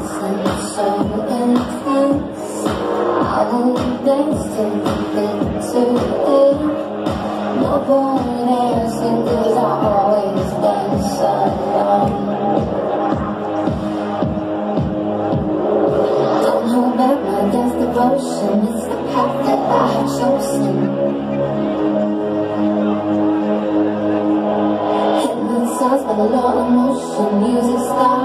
dancing so intense. I will dance till the bitter end. Nobody dancing 'cause I always dance alone. Don't hold back my dance devotion, it's the path that I have chosen. Hypnotized by the law of motion, music style